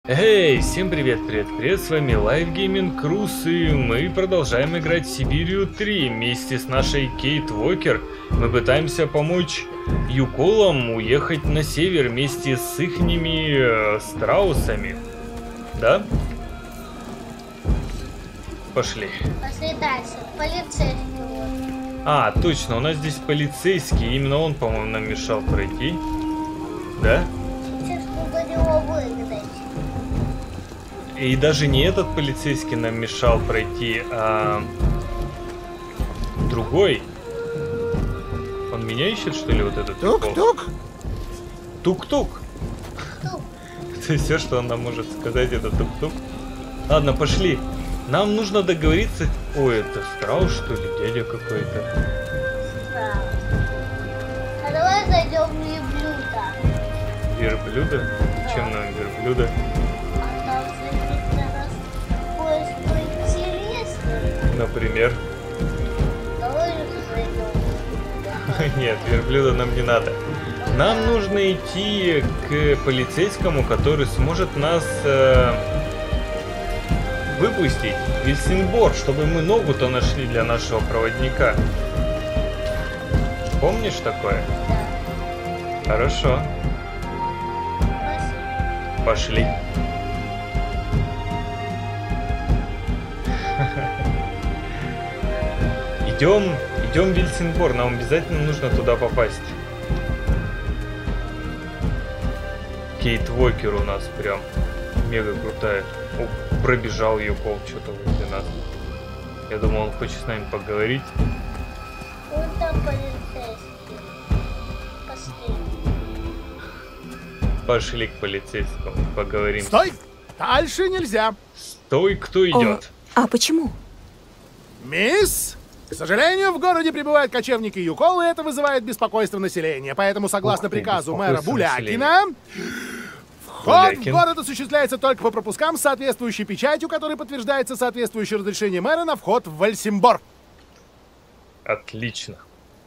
Эй, всем привет, с вами Live Gaming Cruz, и мы продолжаем играть в Сибирию 3 вместе с нашей Кейт Уокер. Мы пытаемся помочь Юколам уехать на север вместе с ихними страусами. Да? Пошли. Пошли дальше. Полицейский. А, точно, у нас здесь полицейский, именно он, по-моему, нам мешал пройти. Да? Сейчас нужно его выгнать. И даже не этот полицейский нам мешал пройти, а другой. Он меня ищет, что ли, вот этот? Тук-тук. Тук-тук. Тук. Это все, что он нам может сказать, это тук-тук. Ладно, пошли. Нам нужно договориться... Ой, это страус, что ли? Дядя какой-то. А давай зайдем в верблюда. Верблюда? Чем нам верблюда? А там для нас кое-что интересное. Например? Давай же зайдем. Нет, верблюда нам не надо. Нам нужно идти к полицейскому, который сможет нас выпустить в Вильсинбор, чтобы мы ногу-то нашли для нашего проводника. Помнишь такое? Да. Хорошо. Пошли. Идем в Вильсинбор, нам обязательно нужно туда попасть. Кейт Уокер у нас прям мега крутая. О, пробежал Юкол что-то возле нас. Я думал, он хочет с нами поговорить. Вот там полицейский. Пошли. Пошли к полицейскому, поговорим. Стой! Дальше нельзя. Стой, кто идет? А почему? Мисс, к сожалению, в городе прибывают кочевники Юколы, и это вызывает беспокойство населения. Поэтому, согласно Ух ты, приказу мэра беспокойство Булякина, вход в Булякин. город осуществляется только по пропускам с соответствующей печатью, которой подтверждается соответствующее разрешение мэра на вход в Вальсимбор. Отлично.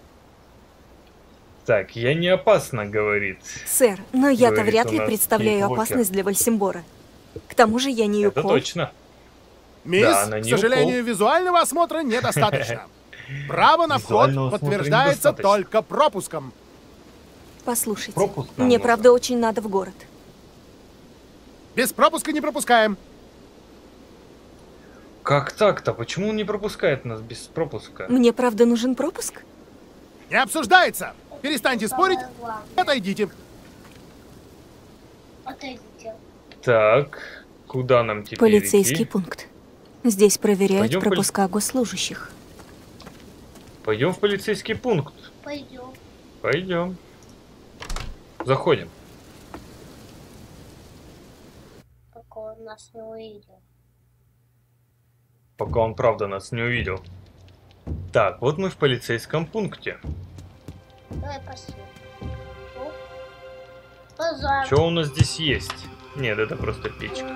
Так, я не опасно, говорит. Сэр, но я-то Говорит вряд у ли нас представляю Кейт Уокер. опасность для Вальсимбора. К тому же я не Это Юкол. точно. Мисс, Да, она к не сожалению, Юкол. визуального осмотра недостаточно. Право на вход Визуального осмотра подтверждается недостаточно. только пропуском. Послушайте, Пропуск нам мне нужен. правда очень надо в город. Без пропуска не пропускаем. Как так-то? Почему он не пропускает нас без пропуска? Мне правда нужен пропуск? Не обсуждается. Перестаньте спорить, Самое главное. отойдите. Отойдите. Так, куда нам теперь Полицейский идти? пункт. Здесь проверяют Пойдем в пропуска госслужащих. Пойдем в полицейский пункт. Пойдем. Пойдем. Заходим. Пока он нас не увидел. Пока он правда нас не увидел. Так, вот мы в полицейском пункте. Давай пошли. О, базар. Что у нас здесь есть? Нет, это просто печка.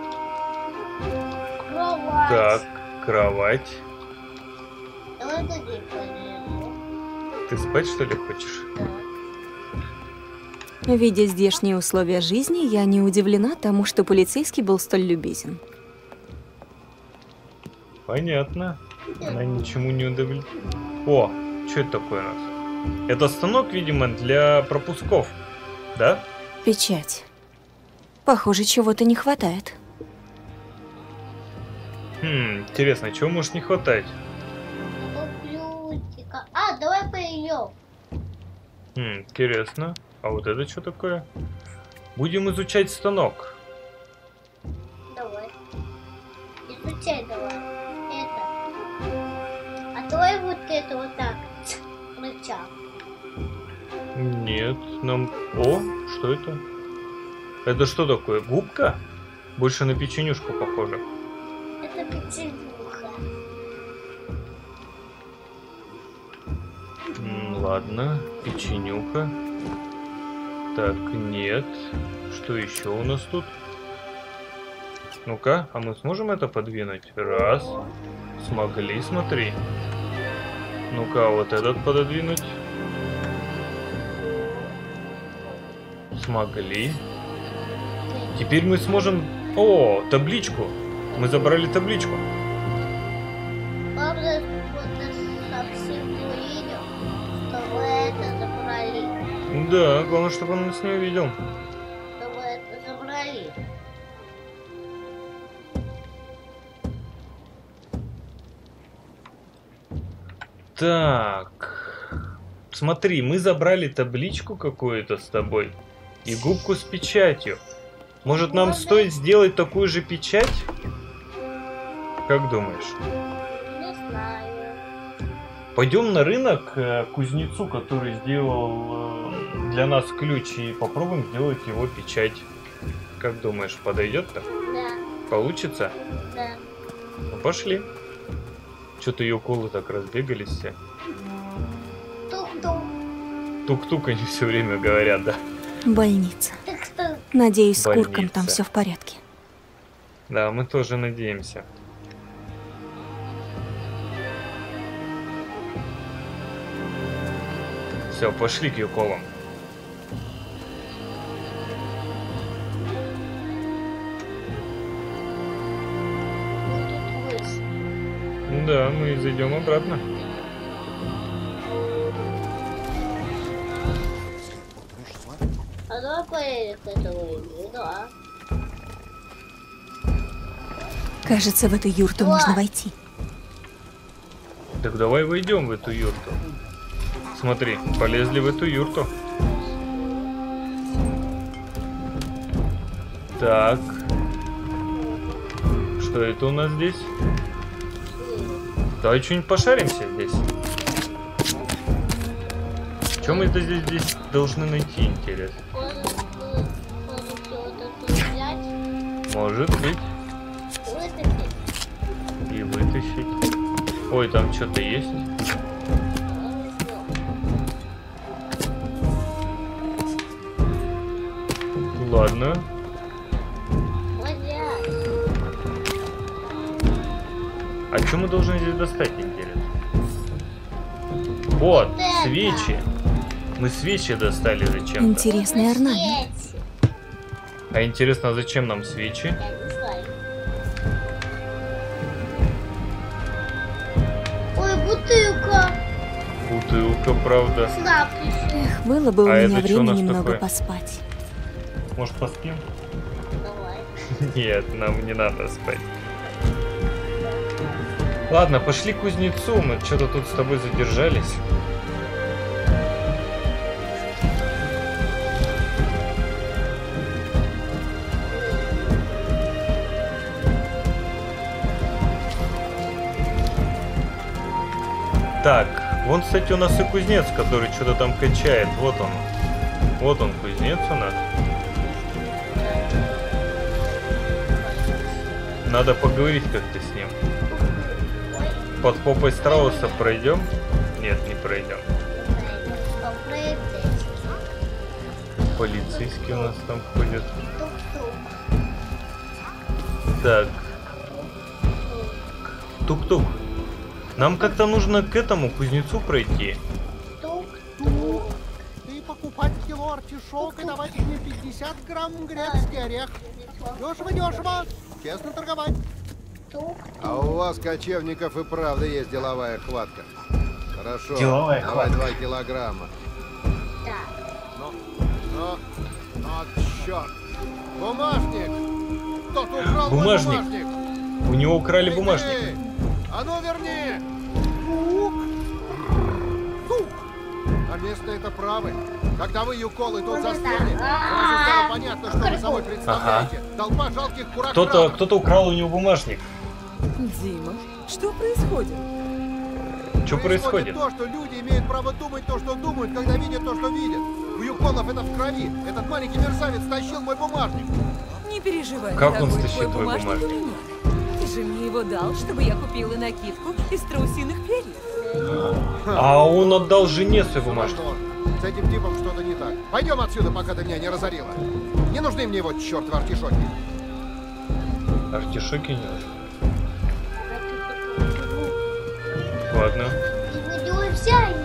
Кровать. Так, кровать. Давай дадим полезу. Ты спать, что ли, хочешь? Да. Видя здешние условия жизни, я не удивлена тому, что полицейский был столь любезен. Понятно. Она ничему не удовлетворена. О, что это такое у нас? Это станок, видимо, для пропусков. Да? Печать. Похоже, чего-то не хватает. Интересно, чего может не хватать? Блюдика. А, давай поедем. Интересно. А вот это что такое? Будем изучать станок. Давай. Изучай давай. Это. А давай вот это вот так. Рычаг. Нет, нам... О, что это? Это что такое? Губка? Больше на печенюшку похоже. Это печенюха. Ладно, печенюха. Так, нет. Что еще у нас тут? Ну-ка, а мы сможем это подвинуть? Раз. Смогли, смотри. Ну-ка, вот этот пододвинуть. Смогли. Теперь мы сможем... О, табличку. Мы забрали табличку. Правда, вот совсем не увидел, что вы это забрали. Да, главное, чтобы он нас не увидел. Что вы это забрали. Так. Смотри, мы забрали табличку какую-то с тобой и губку с печатью. Может, нам стоит сделать такую же печать? Как думаешь? Не знаю. Пойдем на рынок к кузнецу, который сделал для нас ключ, и попробуем сделать его печать. Как думаешь, подойдет-то? Да, Получится? да. Ну, пошли. Что-то Юколы так разбегались все. Тук-тук. Тук-тук они все время говорят, да? Больница. Тук-тук. Надеюсь, с Курком Больница. там все в порядке. Да, мы тоже надеемся. Все, пошли к Юколам. Мы тут вышли. Да, мы зайдем обратно. А давай поедем к этому имени, да. Кажется, в эту юрту Ой. можно войти. Так давай войдем в эту юрту. Смотри, полезли в эту юрту. Так. Что это у нас здесь? Давай что-нибудь пошаримся здесь. Что мы здесь должны найти, интересно? Может вот это взять, Может быть. вытащить. И вытащить. Ой, там что-то есть. Ладно. Взять. А что мы должны здесь достать, интересно? Вот, Вот это. свечи. Мы свечи достали зачем-то. Интересный орнамент. Свечи. А интересно, а зачем нам свечи? Я не знаю. Ой, бутылка. Бутылка, правда. С надписью. Эх, было бы у А меня это чё у время нас немного такое? поспать. Может, поспим? Давай. Нет, нам не надо спать. Ладно, пошли к кузнецу. Мы что-то тут с тобой задержались. Так, вон, кстати, у нас и кузнец, который что-то там качает. Вот он. Вот он, кузнец у нас. Надо поговорить как-то с ним. Под попой страуса пройдем? Нет, не пройдем. Попробуй. Полицейский у нас там ходит. Тук-тук. Так. Тук-тук. Нам как-то нужно к этому кузнецу пройти. Тук-тук. Ты покупать кило артишок и давать мне 50 грамм грецкий орех. Дешево-дешево. Честно торговать. Тук. А у вас, кочевников, и правда есть деловая хватка. Хорошо. Деловая давай хватка. 2 килограмма. Так. Черт. Бумажник! Кто-то украл Бумажник. мой бумажник! У него украли Эй, бумажник. ты! А ну верни! Тук! А место это правы. Когда вы, Юколы, тут застряли, сразу стало понятно, что вы собой представляете. Толпа жалких куракранов. Кто-то украл у него бумажник. Дима, что происходит? Что происходит? то, что люди имеют право думать то, что думают, когда видят то, что видят. У Юколов это в крови. Этот маленький мерзавец тащил мой бумажник. Не переживай, Как он дорогой, стащил твой бумажник бумажник? у меня. Ты же мне его дал, чтобы я купила накидку из страусиных перьев. А он отдал жене свой бумажник. С этим типом что-то не так. Пойдем отсюда, пока ты меня не разорила. Не нужны мне вот чертовы артишоки. Артишоки не нужны. Ладно. И мы его взяли.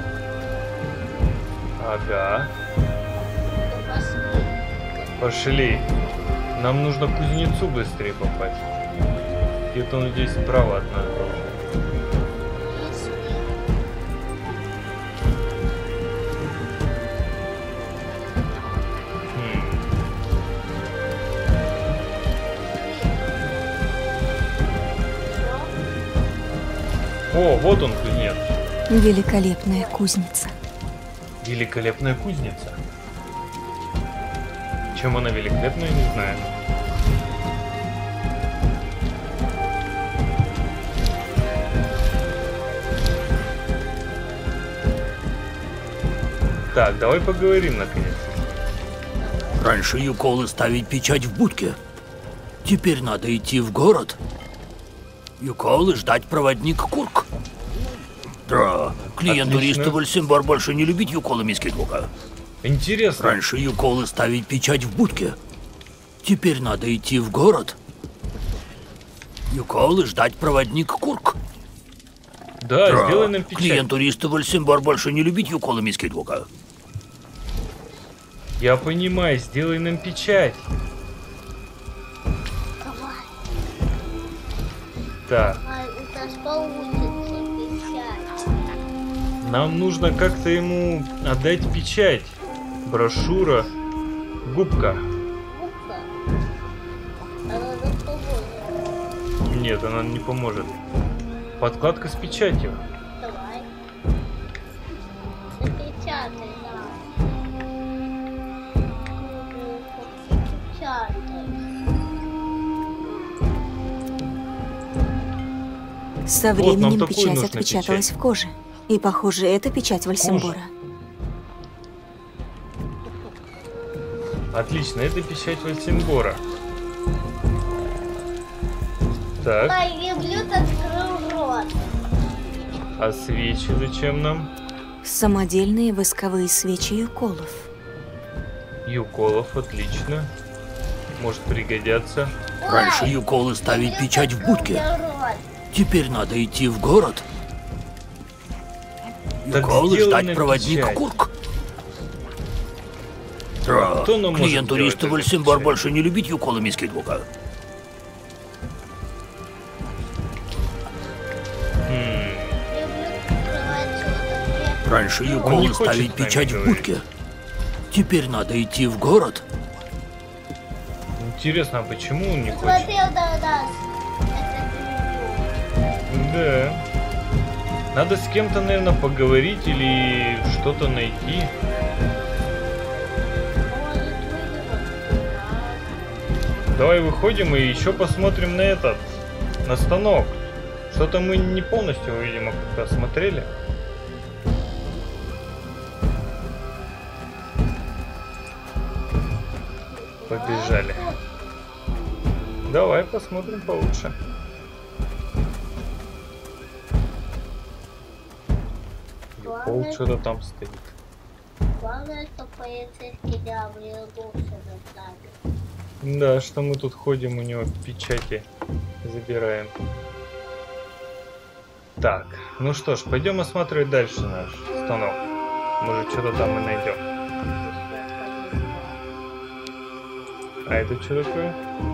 Ага. Ну, посмотри. Пошли. Нам нужно к кузнецу быстрее попасть. Где-то он здесь справа от нас должен. О, вот он, кузнец. Великолепная кузница. Великолепная кузница. Чем она великолепная, не знаю. Так, давай поговорим наконец. Раньше Юколы ставить печать в будке. Теперь надо идти в город. Юколы ждать проводник Курк. Да, клиент туриста Вальсимбор больше не любит Юколы Мискитвука. Интересно. Раньше Юколы ставить печать в будке. Теперь надо идти в город. Юколы ждать проводник Курк. Да, сделай нам печать. Клиент туриста Вальсимбор больше не любит Юколы Мискитвука. Я понимаю, сделай нам печать. Давай. Так, У нас получится печать. нам нужно как-то ему отдать печать. Брошюра. Губка. Губка. Она нам поможет. Нет, она не поможет. Подкладка с печатью. Давай. Запечатай, да. Запечатай. Со Вот, нам временем такую печать нужно отпечаталась печать. в коже. И, похоже, это печать Вальсимбора. Отлично, это печать Вальсимбора. Так, Люблю, открыл рот. а свечи зачем нам? Самодельные восковые свечи Юколов. Юколов, отлично. Может пригодятся. Раньше Юколы ставить печать в будке. Теперь надо идти в город. Так Юколы сделай ждать нам проводник печать. Курк. Да, Кто нам может клиент сделать туриста эту Вальсимбор печать? больше не любит Юколы Мискитвука. Раньше не Юколы хочет ставить с нами печать в говорить. будке. Теперь надо идти в город. Интересно, а почему он не хочет? Смотрел на нас. Это видео. Да. Надо с кем-то, наверное, поговорить или что-то найти. Может, выйдем. Давай выходим и еще посмотрим на этот, на станок. Что-то мы не полностью, видимо, как-то осмотрели. Побежали. Давай посмотрим получше. Пол что-то там стоит. Главное, что полицейский не обрезался над нами. Да, что мы тут ходим, у него печати забираем. Так, ну что ж, пойдем осматривать дальше наш станок. Может, что-то там и найдем. А это что такое?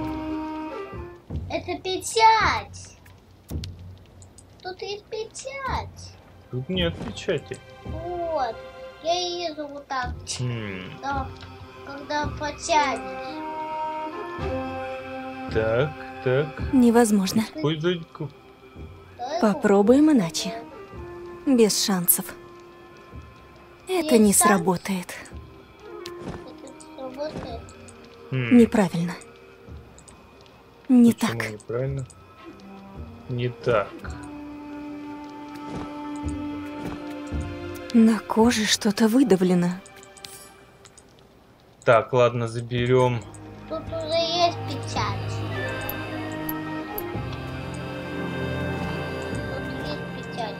Это печать! Тут есть печать! Тут нет печати. Вот! Я езжу вот так. Хм, Да, когда потянешь. так, так. Невозможно. Использовать Попробуем иначе. Без шансов. Это не сработает. Это сработает. Неправильно. Не Почему так. неправильно? Не так. На коже что-то выдавлено. Так, ладно, заберем. Тут уже есть печать. Тут есть печать.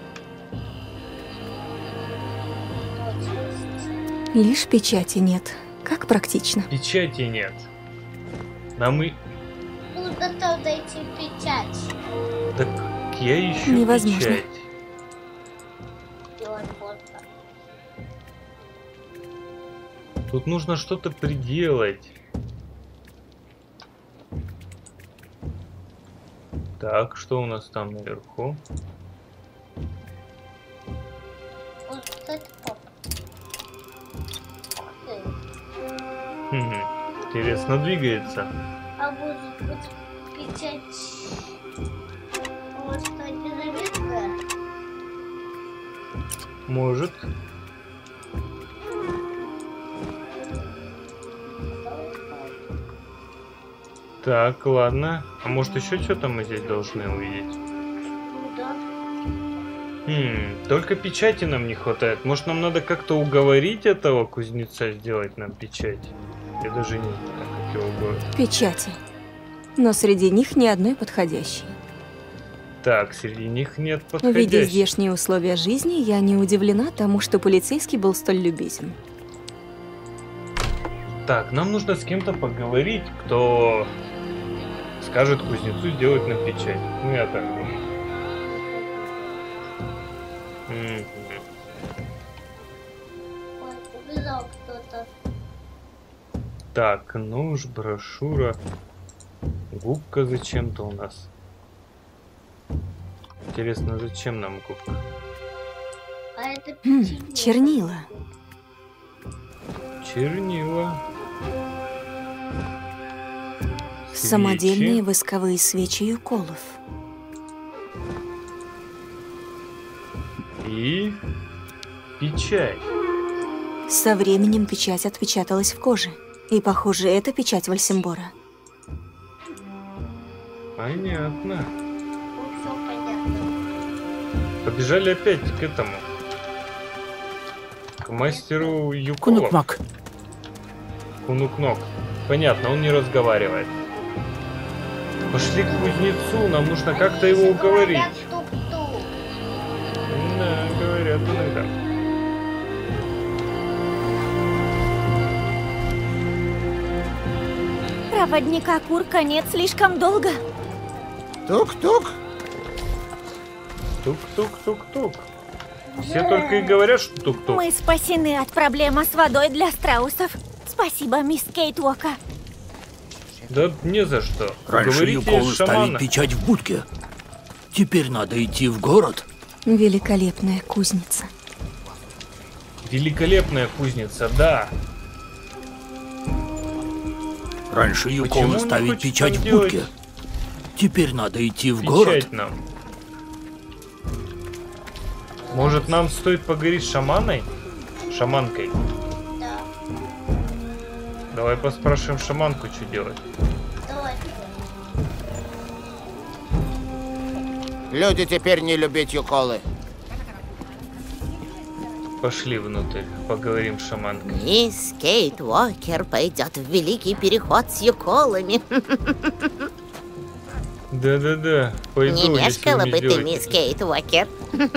Точно. Лишь печати нет. Как практично. Печати нет. Нам и... Нужно там найти печать. Так я ищу Невозможно. печать. Делать можно. Тут нужно что-то приделать. Так, что у нас там наверху? Вот, кстати, папа. Интересно двигается. А может быть печать может стать незаметная? Может. Так, ладно. А может еще что-то мы здесь должны увидеть? Ну да. Только печати нам не хватает. Может, нам надо как-то уговорить этого кузнеца сделать нам печать? Я даже не знаю, как его будет. Печати. Но среди них ни одной подходящей. Так, среди них нет подходящих. Видя здешние условия жизни, я не удивлена тому, что полицейский был столь любезен. Так, нам нужно с кем-то поговорить, кто скажет кузнецу сделать нам печать. Ну, я так думаю. Ой, убежал кто-то. Так, нож, брошюра. Губка зачем-то у нас. Интересно, зачем нам губка? А это печенье. Чернила. Чернила. Самодельные восковые свечи Юколов. И печать. Со временем печать отпечаталась в коже. И, похоже, это печать Вальсимбора. Понятно. Ну, всё понятно. Побежали опять к этому. К мастеру Юкола. Кунукмак. Кунукнок. Понятно, он не разговаривает. Пошли к кузнецу, нам нужно как-то его уговорить. Говорят, тук-тук. Да, говорят иногда. Проводника Курка нет слишком долго. Тук-тук. Тук-тук-тук-тук. Все только и говорят, что тук-тук. Мы спасены от проблемы с водой для страусов. Спасибо, мисс Кейт Уока. Да не за что. Раньше Говорите Юколы шамана. ставить печать в будке. Теперь надо идти в город. Великолепная кузница. Великолепная кузница, да. Раньше Почему Юколы он ставить хочет печать там в делать будке. Теперь надо идти в город. Печать нам. Может, нам стоит поговорить с шаманой? Шаманкой? Да. Давай поспрашиваем шаманку, что делать. Давай. Люди теперь не любят Юколы. Пошли внутрь, поговорим с шаманкой. Мисс Кейт Уокер пойдет в Великий Переход с Юколами. Да-да-да, пойду, Не если мешкала вы бы не ты, сделаете. мисс Кейт Уокер.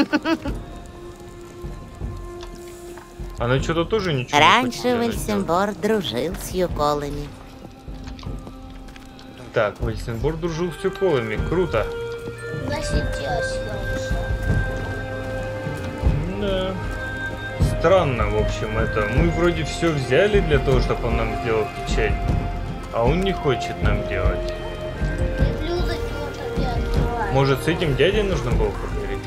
Она что-то тоже ничего не хочет Раньше для нас делать. Вальсимбор дружил с Юколами. Так, Вальсимбор дружил с Юколами, круто. Засиделась я уже. Да. Странно, в общем, это. Мы вроде все взяли для того, чтобы он нам сделал печать, а он не хочет нам делать. И блюдо чего-то не открывает. Может, с этим дядей нужно было поговорить?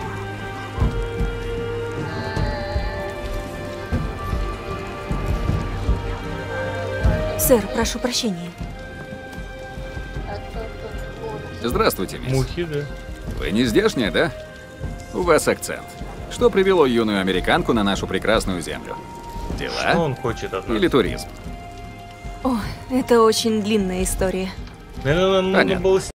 Сэр, прошу прощения. А то тут вот. Здравствуйте, мисс. Мухи, да. Вы не здешняя, да? У вас акцент. Что привело юную американку на нашу прекрасную землю? Что Дела он хочет от нас? или туризм? О, это очень длинная история. Наверное, нам нужно Понятно. было